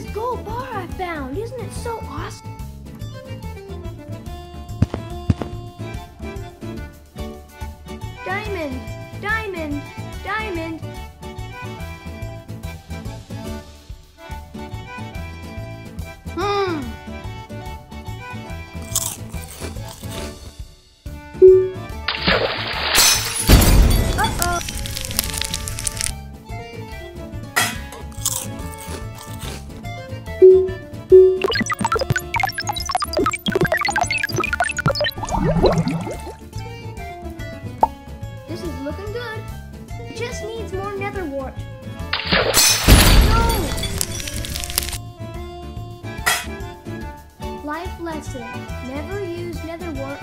gold bar I found. Isn't it so awesome? Diamond, diamond, diamond. Uh-oh. This is looking good. It just needs more nether wart. No! Life lesson. Never use nether wart